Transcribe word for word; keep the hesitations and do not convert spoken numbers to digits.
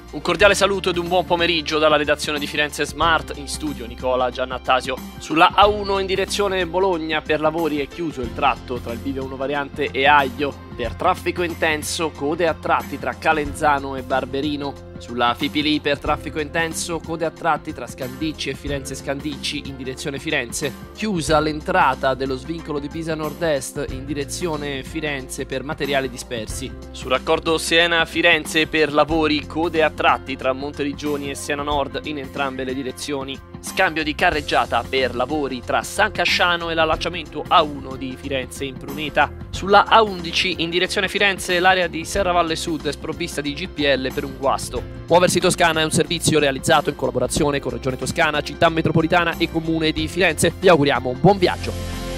Un cordiale saluto ed un buon pomeriggio dalla redazione di Firenze Smart, in studio Nicola Giannattasio. Sulla A uno in direzione Bologna per lavori è chiuso il tratto tra il Bivio uno variante e Aglio. Per traffico intenso, code a tratti tra Calenzano e Barberino. Sulla Fipili per traffico intenso, code a tratti tra Scandicci e Firenze Scandicci in direzione Firenze. Chiusa l'entrata dello svincolo di Pisa Nord-Est in direzione Firenze per materiali dispersi. Sul raccordo Siena-Firenze per lavori, code a tratti tra Monteriggioni e Siena Nord in entrambe le direzioni. Scambio di carreggiata per lavori tra San Casciano e l'allacciamento A uno di Firenze in Pruneta. Sulla A undici in direzione Firenze l'area di Serravalle Sud è sprovvista di G P L per un guasto. Muoversi Toscana è un servizio realizzato in collaborazione con Regione Toscana, Città Metropolitana e Comune di Firenze. Vi auguriamo un buon viaggio.